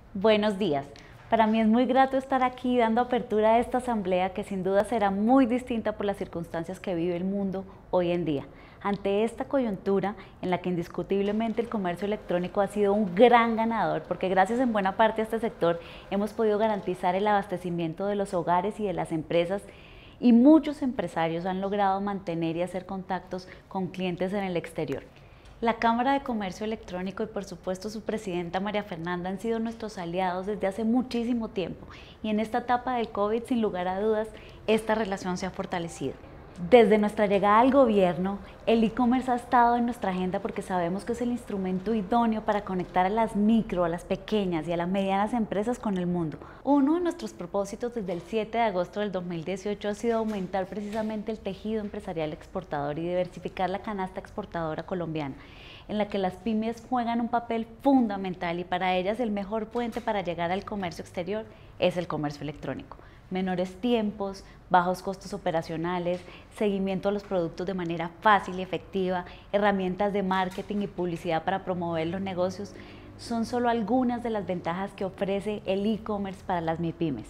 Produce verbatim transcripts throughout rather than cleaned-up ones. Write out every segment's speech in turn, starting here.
Buenos días. Para mí es muy grato estar aquí dando apertura a esta asamblea que sin duda será muy distinta por las circunstancias que vive el mundo hoy en día. Ante esta coyuntura en la que indiscutiblemente el comercio electrónico ha sido un gran ganador, porque gracias en buena parte a este sector hemos podido garantizar el abastecimiento de los hogares y de las empresas, y muchos empresarios han logrado mantener y hacer contactos con clientes en el exterior. La Cámara de Comercio Electrónico y por supuesto su presidenta María Fernanda han sido nuestros aliados desde hace muchísimo tiempo, y en esta etapa del COVID, sin lugar a dudas, esta relación se ha fortalecido. Desde nuestra llegada al gobierno, el e-commerce ha estado en nuestra agenda porque sabemos que es el instrumento idóneo para conectar a las micro, a las pequeñas y a las medianas empresas con el mundo. Uno de nuestros propósitos desde el siete de agosto del dos mil dieciocho ha sido aumentar precisamente el tejido empresarial exportador y diversificar la canasta exportadora colombiana, en la que las pymes juegan un papel fundamental, y para ellas el mejor puente para llegar al comercio exterior es el comercio electrónico. Menores tiempos, bajos costos operacionales, seguimiento a los productos de manera fácil y efectiva, herramientas de marketing y publicidad para promover los negocios, son solo algunas de las ventajas que ofrece el e-commerce para las MIPYMES.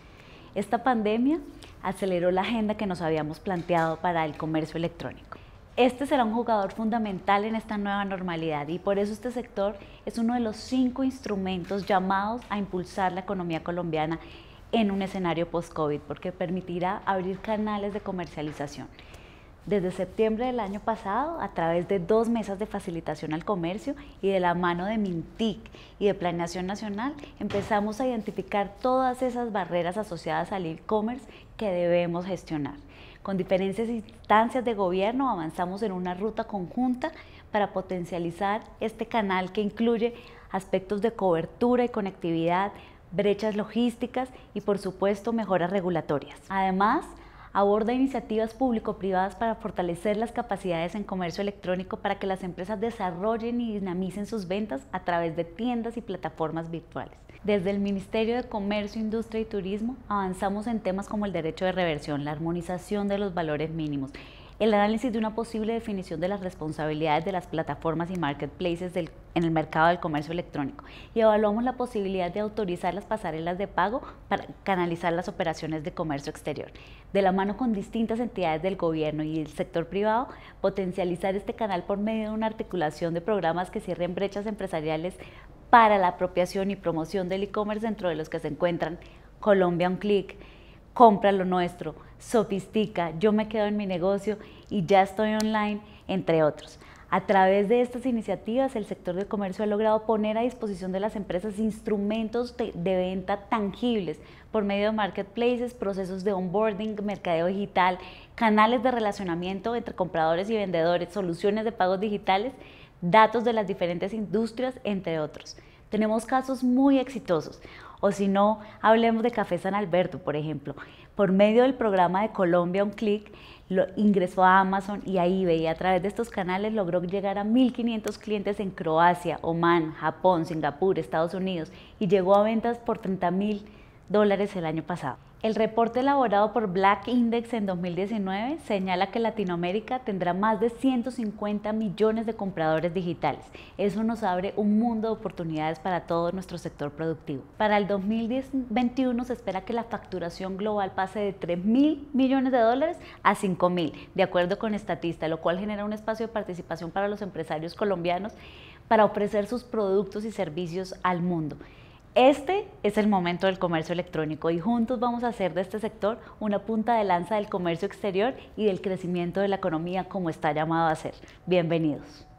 Esta pandemia aceleró la agenda que nos habíamos planteado para el comercio electrónico. Este será un jugador fundamental en esta nueva normalidad, y por eso este sector es uno de los cinco instrumentos llamados a impulsar la economía colombiana en un escenario post-COVID, porque permitirá abrir canales de comercialización. Desde septiembre del año pasado, a través de dos mesas de facilitación al comercio y de la mano de Mintic y de Planeación Nacional, empezamos a identificar todas esas barreras asociadas al e-commerce que debemos gestionar. Con diferentes instancias de gobierno avanzamos en una ruta conjunta para potencializar este canal, que incluye aspectos de cobertura y conectividad, brechas logísticas y por supuesto mejoras regulatorias. Además, aborda iniciativas público-privadas para fortalecer las capacidades en comercio electrónico para que las empresas desarrollen y dinamicen sus ventas a través de tiendas y plataformas virtuales. Desde el Ministerio de Comercio, Industria y Turismo avanzamos en temas como el derecho de reversión, la armonización de los valores mínimos, el análisis de una posible definición de las responsabilidades de las plataformas y marketplaces del, en el mercado del comercio electrónico, y evaluamos la posibilidad de autorizar las pasarelas de pago para canalizar las operaciones de comercio exterior. De la mano con distintas entidades del gobierno y del sector privado, potencializar este canal por medio de una articulación de programas que cierren brechas empresariales para la apropiación y promoción del e-commerce, dentro de los que se encuentran Colombia Un Clic, Compra lo Nuestro, Sofistica, Yo Me Quedo en Mi Negocio y Ya Estoy Online, entre otros. A través de estas iniciativas, el sector del comercio ha logrado poner a disposición de las empresas instrumentos de, de venta tangibles por medio de marketplaces, procesos de onboarding, mercadeo digital, canales de relacionamiento entre compradores y vendedores, soluciones de pagos digitales, datos de las diferentes industrias, entre otros. Tenemos casos muy exitosos, o si no, hablemos de Café San Alberto, por ejemplo. Por medio del programa de Colombia Un Clic, lo ingresó a Amazon y a eBay, y a través de estos canales logró llegar a mil quinientos clientes en Croacia, Omán, Japón, Singapur, Estados Unidos, y llegó a ventas por treinta mil dólares el año pasado. El reporte elaborado por Black Index en dos mil diecinueve señala que Latinoamérica tendrá más de ciento cincuenta millones de compradores digitales. Eso nos abre un mundo de oportunidades para todo nuestro sector productivo. Para el dos mil veintiuno se espera que la facturación global pase de tres mil millones de dólares a cinco mil, de acuerdo con Statista, lo cual genera un espacio de participación para los empresarios colombianos para ofrecer sus productos y servicios al mundo. Este es el momento del comercio electrónico, y juntos vamos a hacer de este sector una punta de lanza del comercio exterior y del crecimiento de la economía, como está llamado a ser. Bienvenidos.